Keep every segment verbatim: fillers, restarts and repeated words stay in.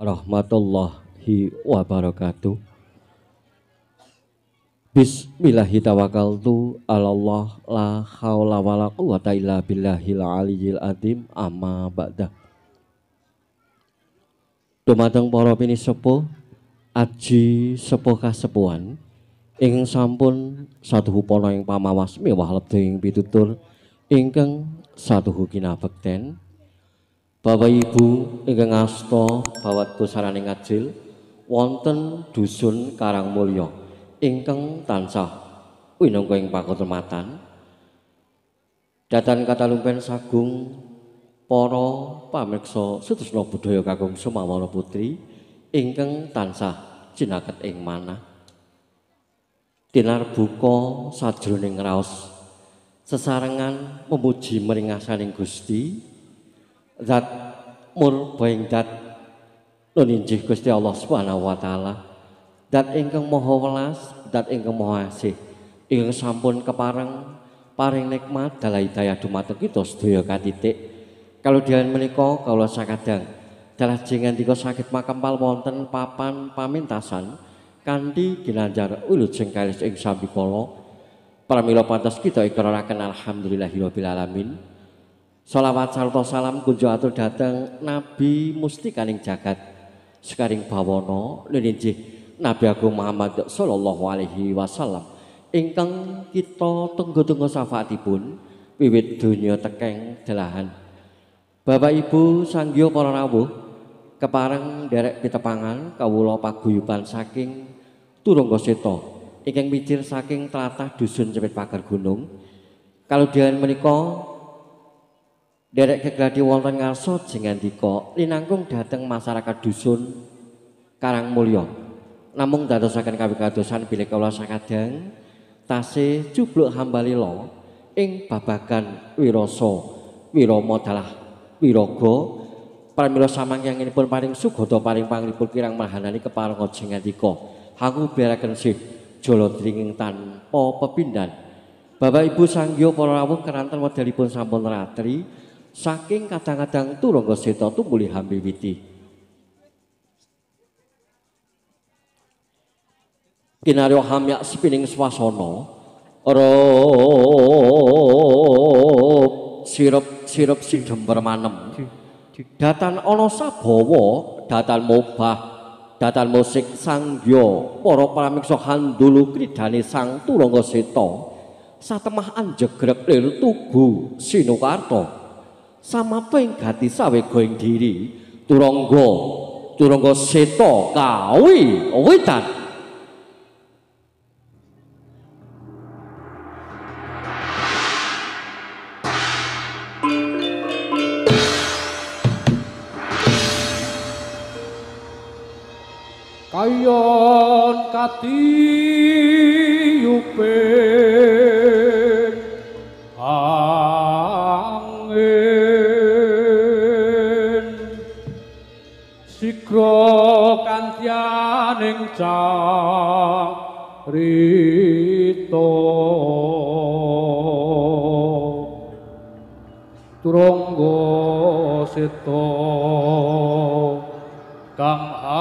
warahmatullahi wabarakatuh. Bismillahi tawakkaltu Allah la haula wala quwata illa billahil aliyyil azim amma ba'da. Dumateng para pinisepuh aji sepuh kasepuhan ing sampun saduhu pono ing pamawas mewah lebda ing pitutur ingkang saduhu kinabekten. Bapak Ibu ingkang asta bawat busaraning ajil wonten dusun Karangmulya ingkang tansah winangka ing pakutematan datan katalumpen sagung para pamirsa Sutresna Budaya kakung Sumawara Putri ingkang tansah jinaket ing manah dinar buka sajroning raos sesarengan memuji meringasaning Gusti zat murba ing dat nun injih Gusti Allah Subhanahu wa taala dat ingkang maha welas dat ingkang maha asih ingkang sampun kepareng paring nikmat dalah hidayah dumateng kita sedaya katitik kalodian menika kawula sakadang dalah jengandika sakit makempal wonten papan pamintasan kanthi ginanjar wilujeng kalis ing sambikala pramila pantes kita ikraraken alhamdulillahirabbil alamin. Sholawat sarta salam kunjuk atur dhateng Nabi mustikaning jagat sekaring bawana ninjih Nabi Agung Muhammad sallallahu alaihi wasallam ingkang kita tunggu-tunggu syafaatipun wiwit donya tekeng delahan. Bapak Ibu sanggya para rawuh kepareng derek pitepangan kawula paguyuban saking Turangga Seta ingkang mijir saking tlatah dusun Cepit Pager Gunung. Kalodian menika derek kegladi wonten ngarsa jengandika linangkung dhateng masyarakat dusun Karangmulya. Namung dadosaken kawikadosan bilih kawula sakadang tasih jubluk hambalila ing babagan wirasa wirama dalah wiraga pramila samangkyanipun paring sugata paring pangripun kirang marhanani keparenga jengandika aku biaraken sih jala dringing tanpa pepindhan. Bapak Ibu sanggya para rawuh keranten wedalipun sampun ratri saking kadang-kadang Turangga Seta tumuli hambiwiti. Kinarya hamyak sepining swasana rop sirup-sirup sidhem permanem. Datan ana sabawa, datan mobah, datan musik sanggya para pramiksa handulu kridane Sang Turangga Seta satemah anjegrek lir tugu Sinukarta. Samapa ing gati sawega ing diri Turangga Turangga Seta kawi witan. Kayon katiyupin angin sikro kantyaning carita Turangga Seta kang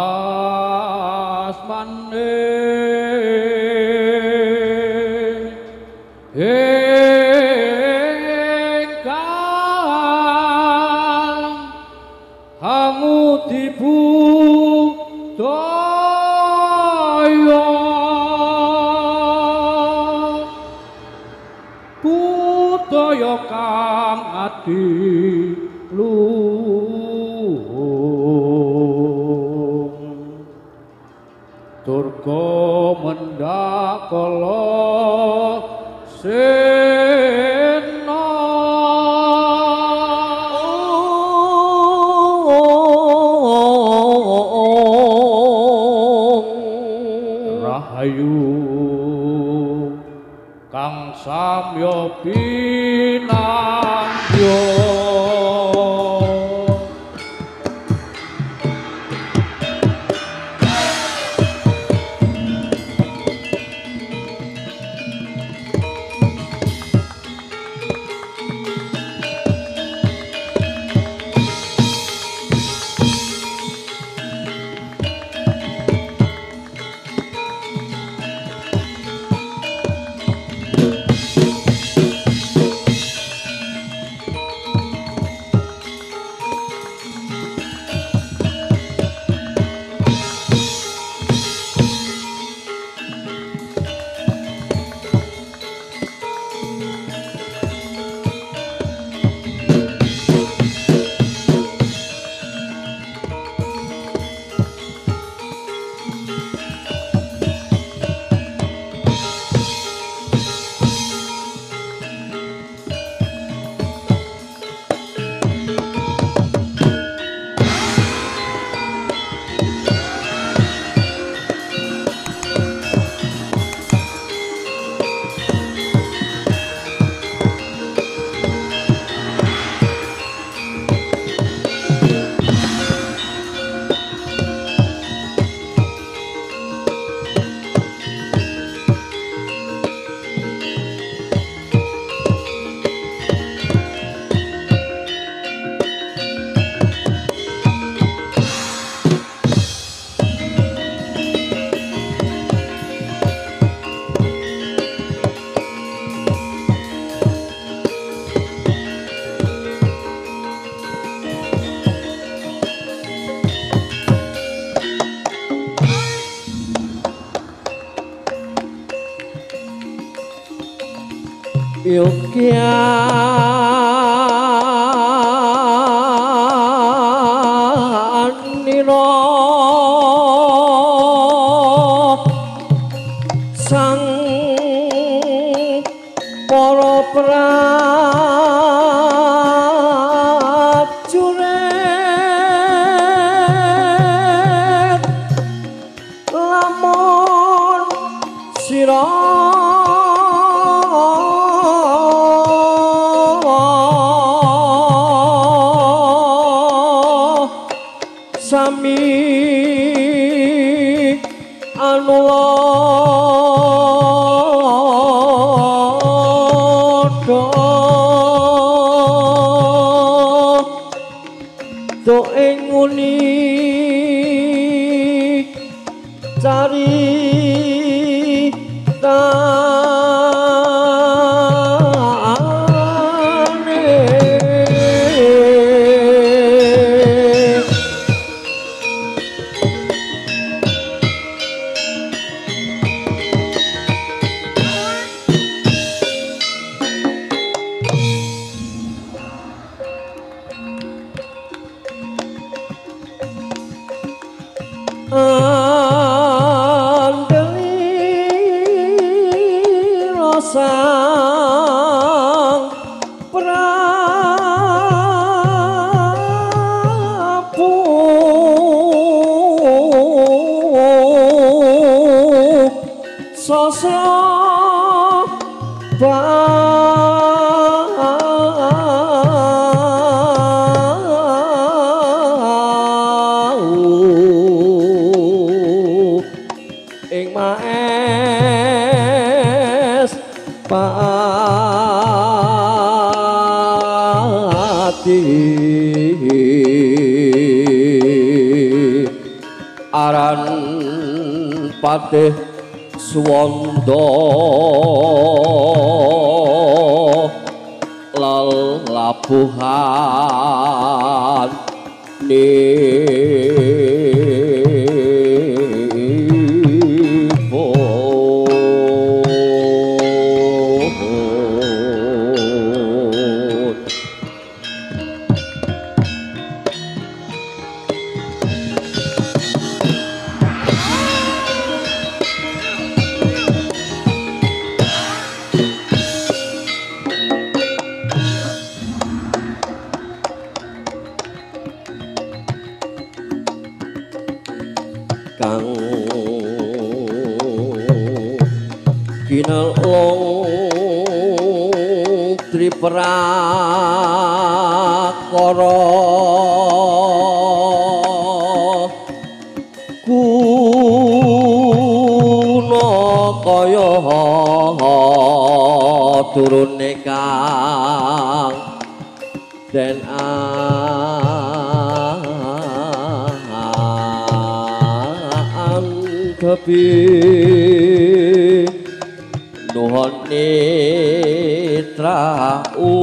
asmane ingkang hamudi budaya budaya kang adiluhung turga mendakala sena rahayu kang samya pinanggya Yogyaniro sang para prajurit lamun sira sami anulodo do ing nguni sang Prabu sasa bau ing maes pati aran patih Suwanda lelabuhan nipun kang kinelong triprakara kuna kaya turune kang den anggepi nuhun nitra u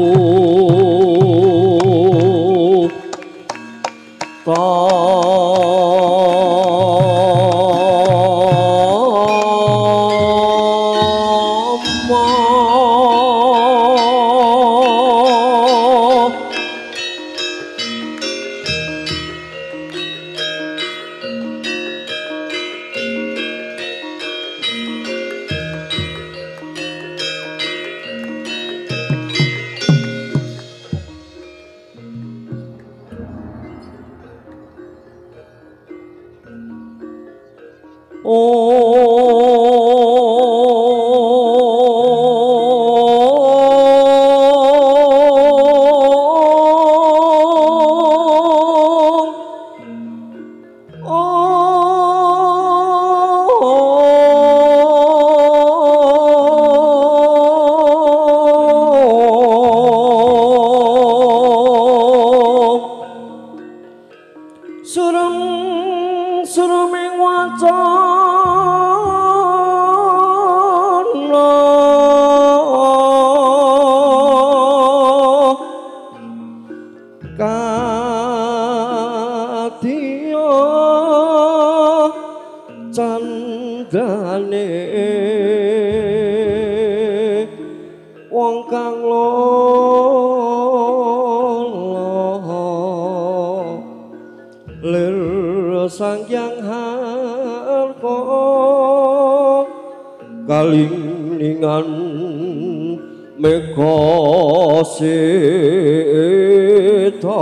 wong kang lolo lir sangyang harpa kalingningan mega sita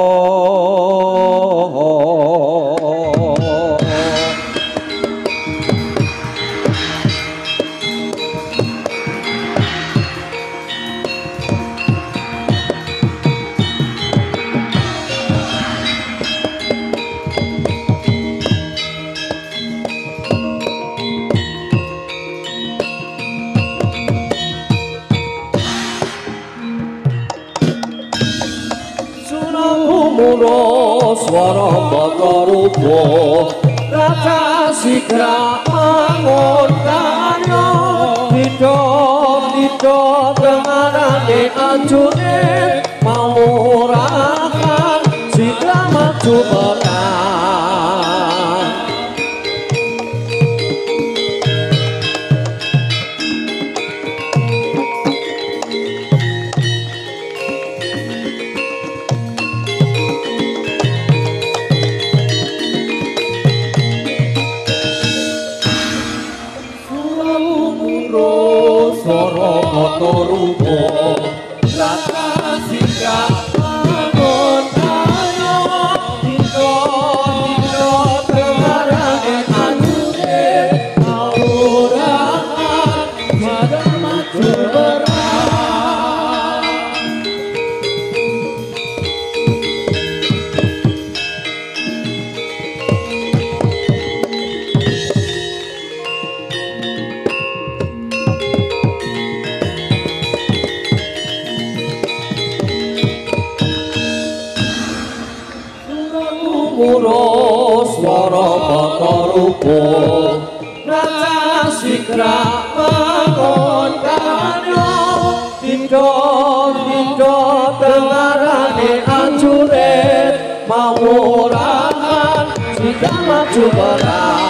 Muro swara mata rupa rata sigra mangun karya dida dida dengarane ajune mawurahan sigra maju perang mata rupa rata sigra mangun karya dida dida dengarane ajune mawurahan sigra maju perang muro swara mata rupa rata sigra mangun karya dida dida dengarane ajurit mawurahan sigra maju perang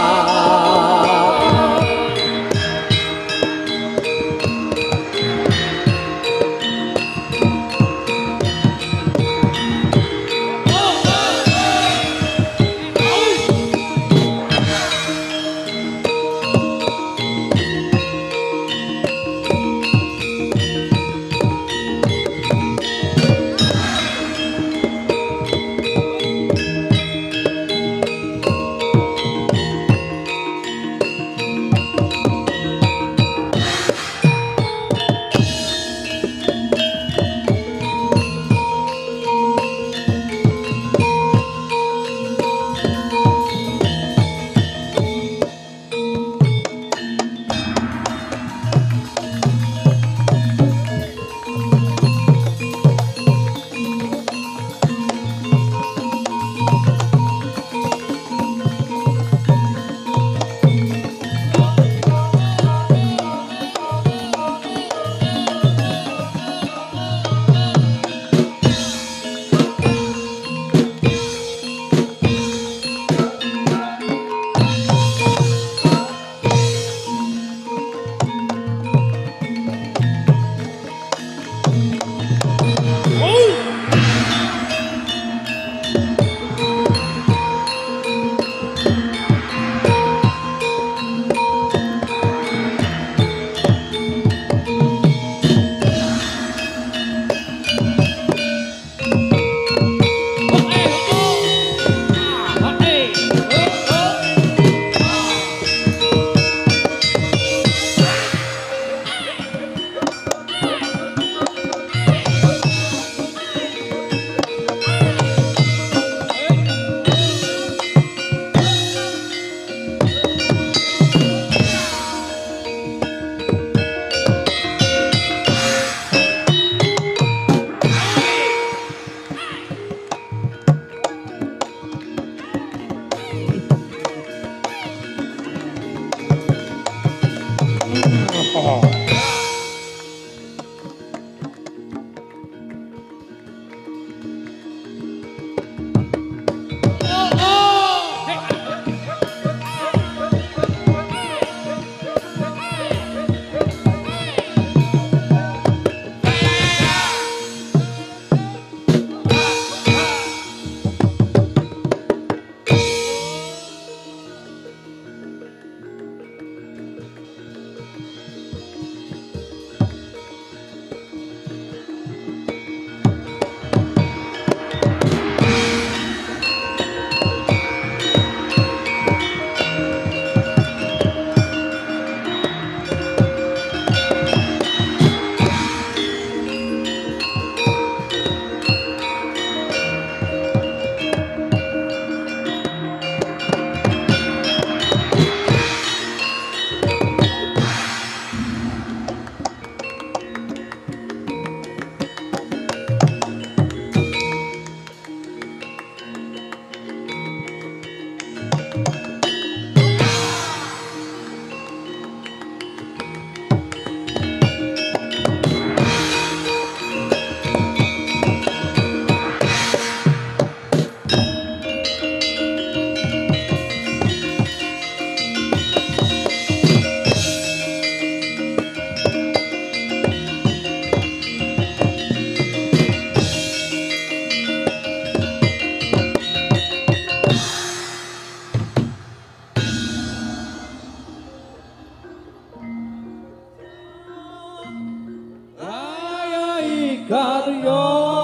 karya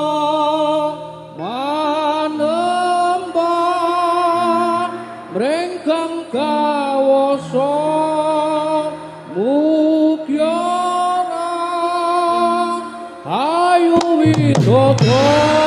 manemban mrengkang kawasa mukyara ayu widodo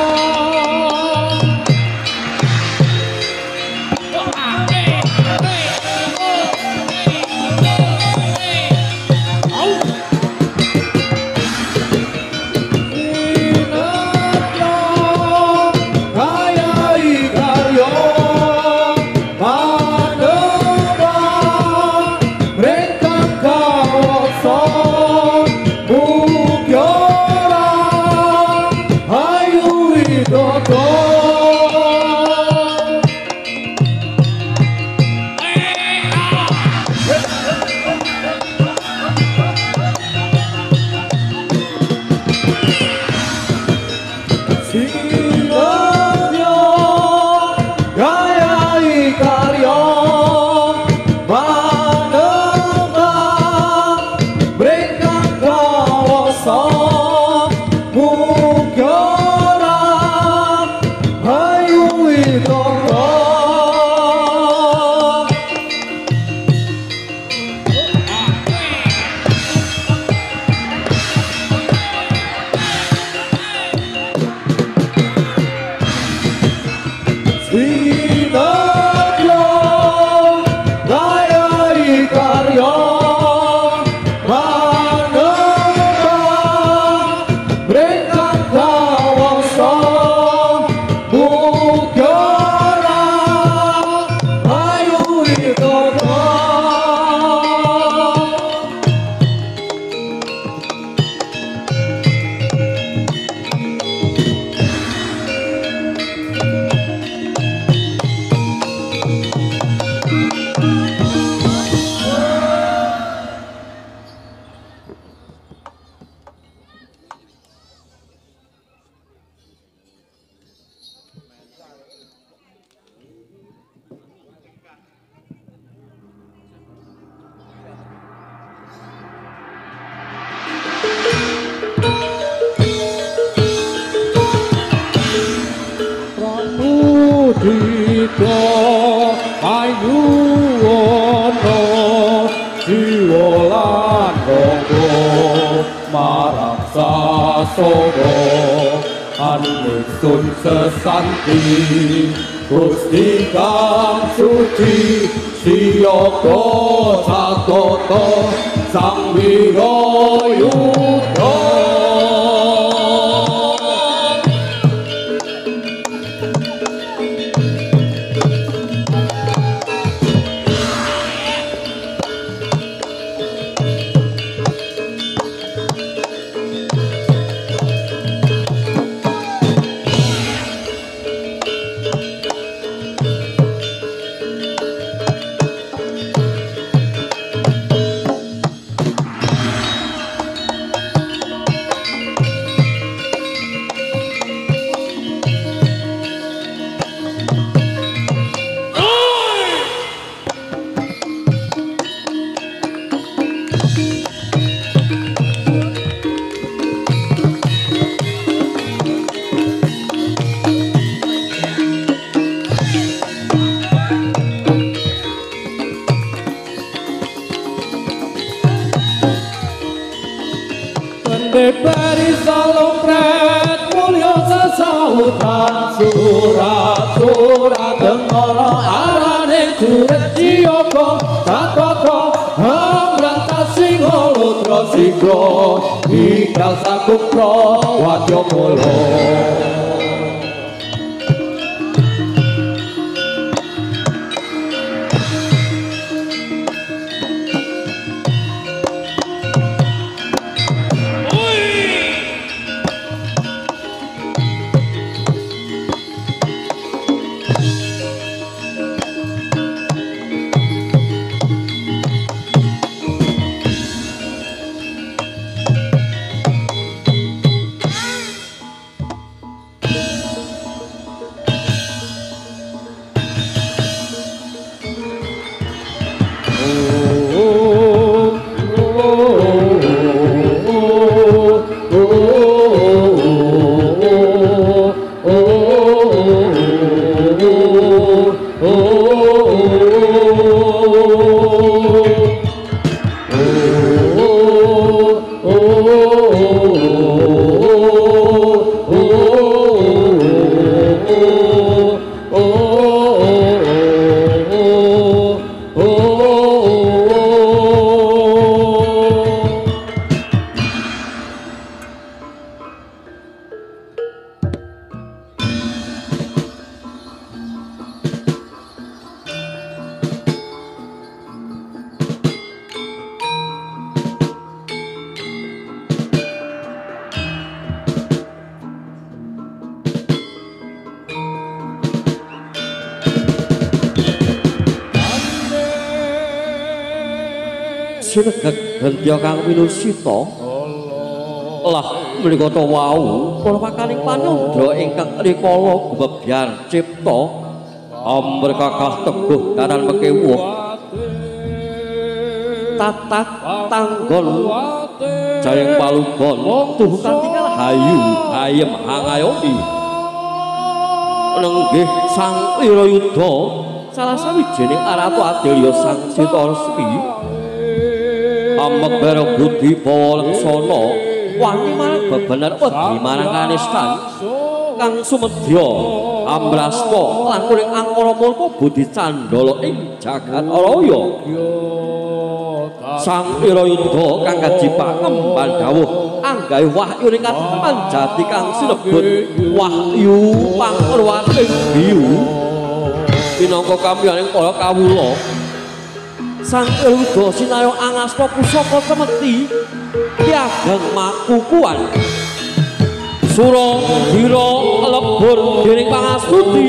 Dito ayu ono jiwolan gogo marang sasogo anungsun sesanti Gusti kang suci siyoga satata sang wirayuda. Bari salopret mulya sesautan surat-surat tengara arane juret jiyoga satata hamrantas singolotra sigra ikal sakupra wadyamala. sinegak Gentya kang winusita lah menika ta wau para pakaning panyandra ingkang rikala gumebyar cipta amberkakah teguh kanan mekewuh tatak tanggon jayeng palugon tuh kanthi hayu ayem hangayomi nenggih sang wirayuda salah sawijining aratu adilya sang Sitaresmi ambek budi bawa leksana wani marang bebener wedi marang kanistan kang sumedya ambrasta lakuning angkara murka budi candala ing jagat raya sang wirayuda kang kajipakem pandhawuh anggawe wahyu ing katepan jati kang sinebut wahyu pangruwating biyu minangka kamyaning para kawula sang wirayuda sinayo angasta pusaka cemeti piageng makukuhan sura dira lebur dening pangastuti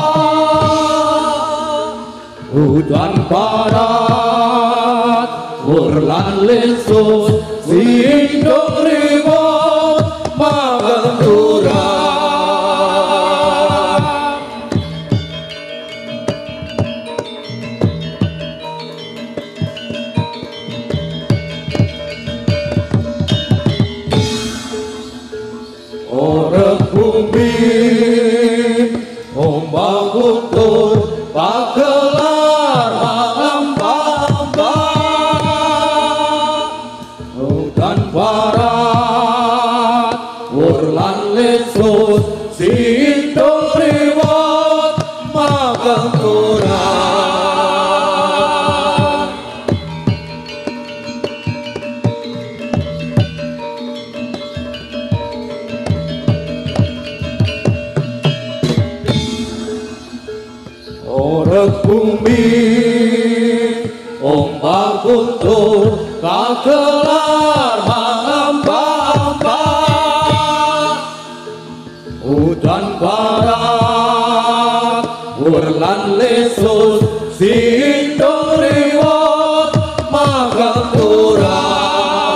Hutan barat Urlan lesus Sindung ribut Magenturan Orek bumi Ombak guntur Pagelar mangamba Hutan barat Urlan lesus Sindung riwat Magenturan Orek bumi Ombak guntur Kagelar mangamba Hutan barat Urlan lesus Sindung riwat Magenturan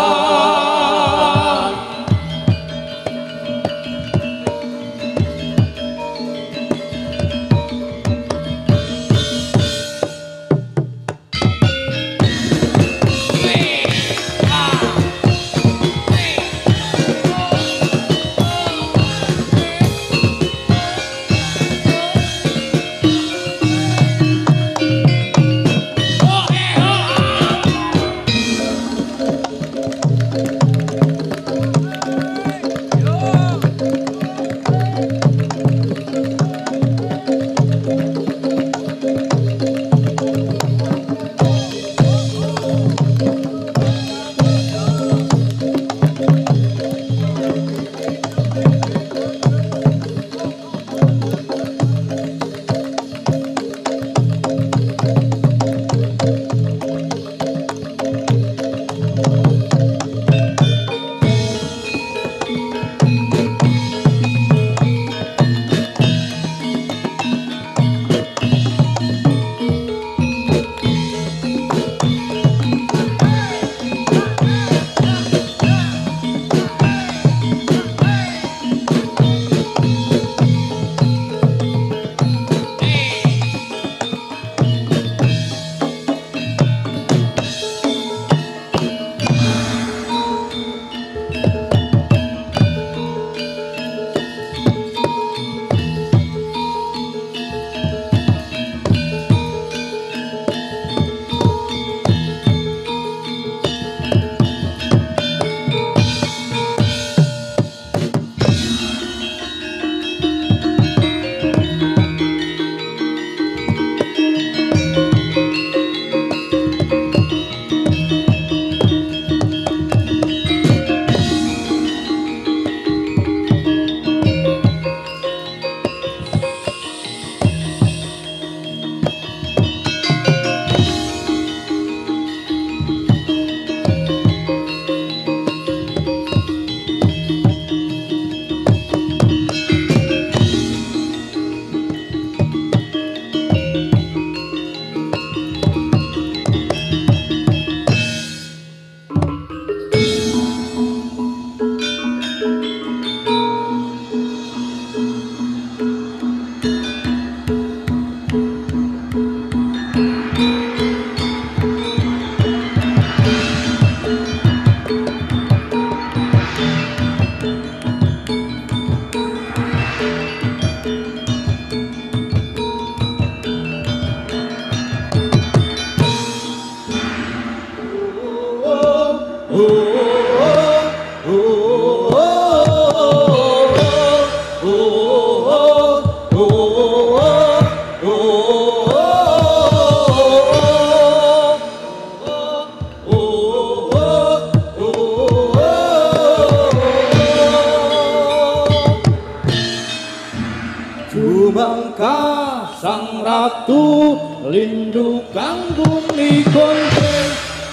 Jumangka sang ratu lindu kanggung nikonten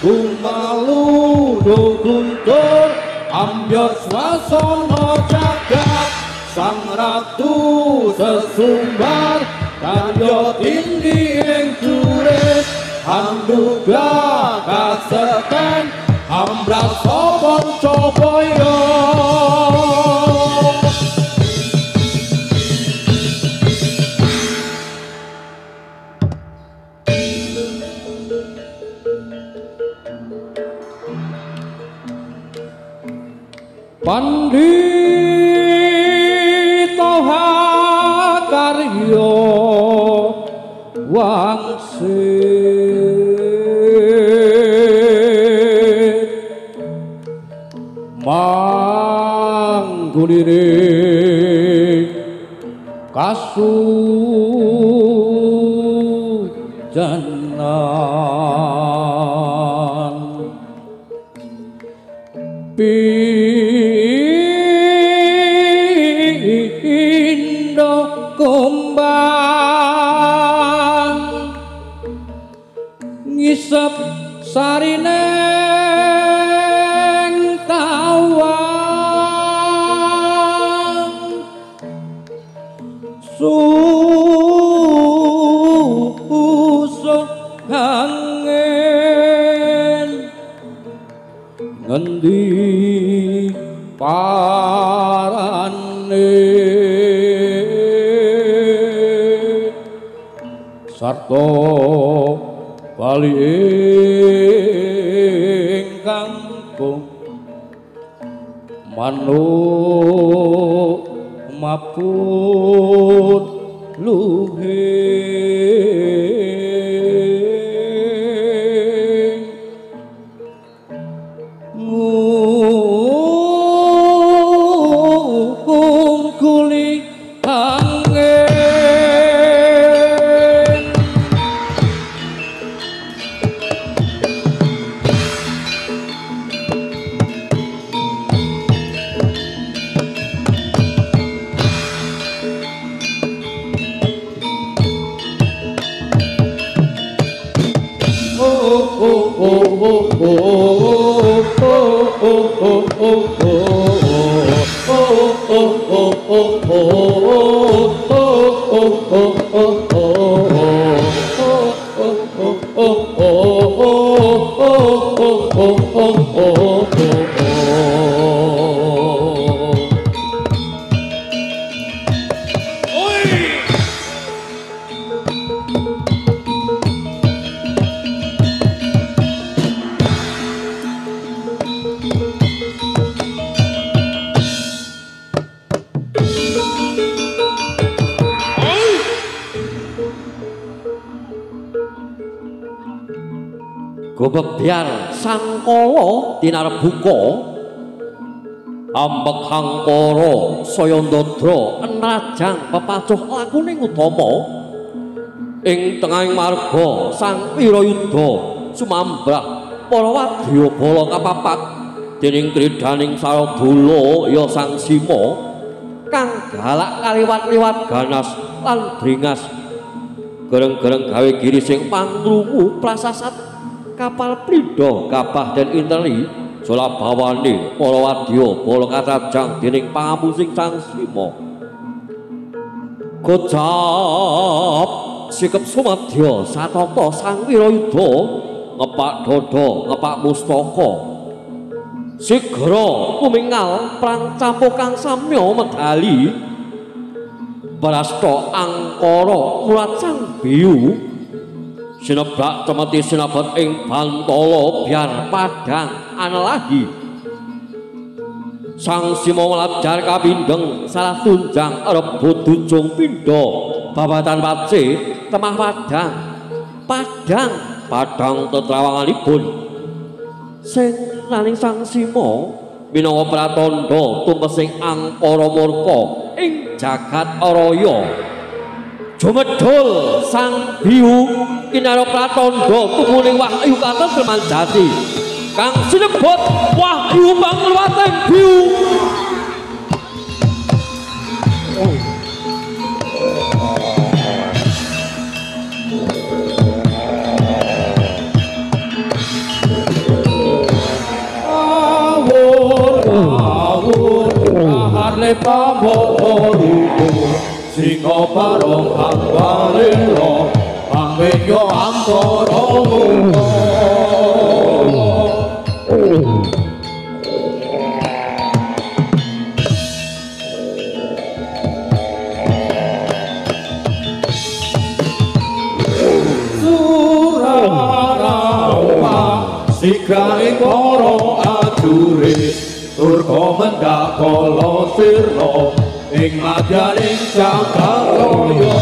kumalu do guntur ambyar swasana jagat sang ratu sesumbar Yo tindi ing jurit Handuga kaseten Ambras sopon coboyo Pandita Karyo wangsit manggulire kasujanan pindo kumbang ngisep sarine tawang susuk angin ngendi parane sarta bali ingkang manuk mapun luhing ngungkuli angin Gobebyar sangkala tinarbuka ambek hangkara saya ndadra enrajang pepacuh lakuning utama ing tengahing marga sang Wirayuda sumambrah para wadya bala kapapat dening kridaning Saradula ya sang Sima kang galak kaliwat-liwat ganas lan bringas gereng-gereng gawe giri sing pangrungu prasasat kapal Pridha Gabah dan Inteli solabawane para wadya bala katrajang dening pangamusing sang Sima gocap sikep sumadya satata sang Wirayuda ngepak dada ngepak mustaka sigra kumingal prang campo kang samya medali prasta angkara mulat sang biyu sinebrak cemeti sinebut ing Bantala biar padang anelahi sang Sima welajar kapindheng salah tunjang rebut dujung pindha babatan pace temah padang padang padang tetrawanganipun sing naning sang Sima minangka pratandha tumpesing angkara murka ing jagat araya jumedhul sang biyu kinara pratandha tumuning wahyu katon Permanjati kang sinebut wahyu pangluwating biyu awur awur arep pamoro singa barong hang sikraing para ajurit turko mendak kala sirna ing madyaning Jagaraya.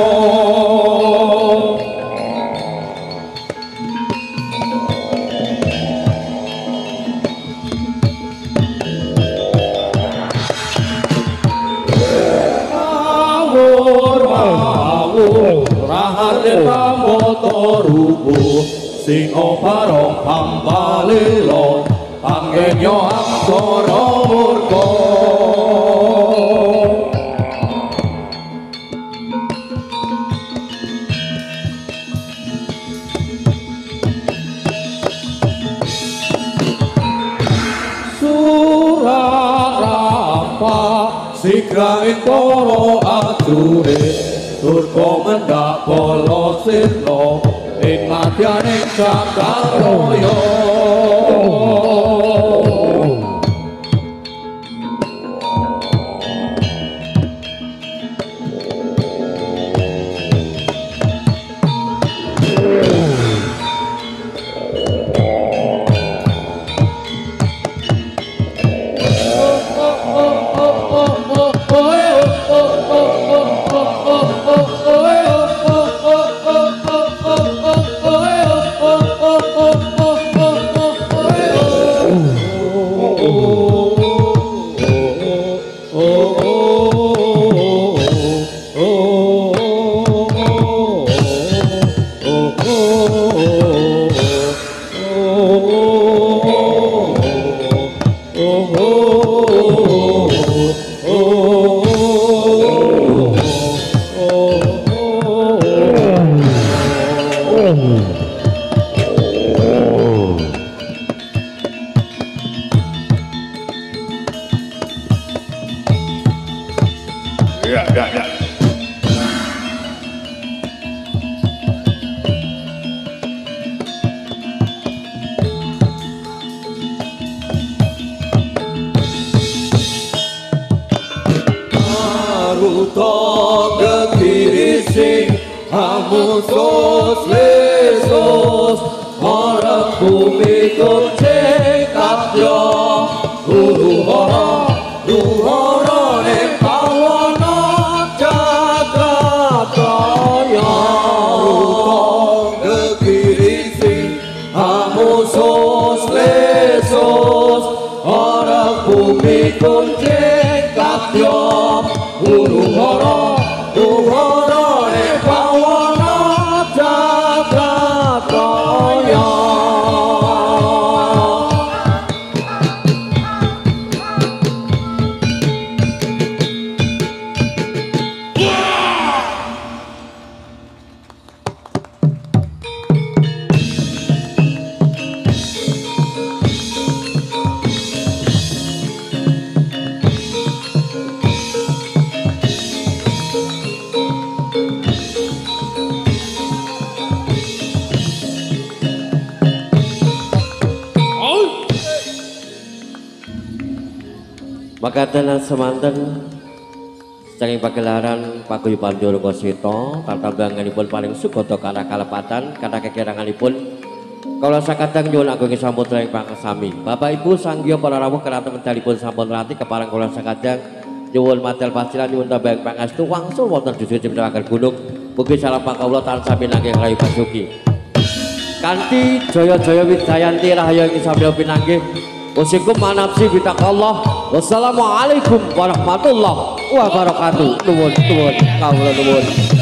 Rahatir tambata rubuh singa barong pambalelon panggenya aksara murka. Surarapa sikraing para ajurit turko mendak kala sirna ing madyaning Jagaraya. Amusos lesos ora bumi kucing katya guru hara duhara ing pawana Jagadraya gegirisi amusos lesos ora bumi kucing katya guru hara duhara Makaten semanten saking pagelaran paguyuban Durga Seta tatambanganipun paling sugata kana kalepatan kana kekiranganipun kala sakadang nyuwun agung samputra ing pangkasami. Bapak Ibu sangya para rawuh keraton medalipun sampun rati kepareng kula sakadang nyuwun matel pasilan nyuwun tambah pangastu wangsul wonten dusun ciptakaken gunung mugi salapa kawula tansah pinanggih rayi basuki kanthi jaya-jaya widayanti rahayu ing samya pinanggih. Wasikum manapsi bitakallah. Wassalamualaikum warahmatullahi wabarakatuh. Nuwun nuwun kawula nuwun.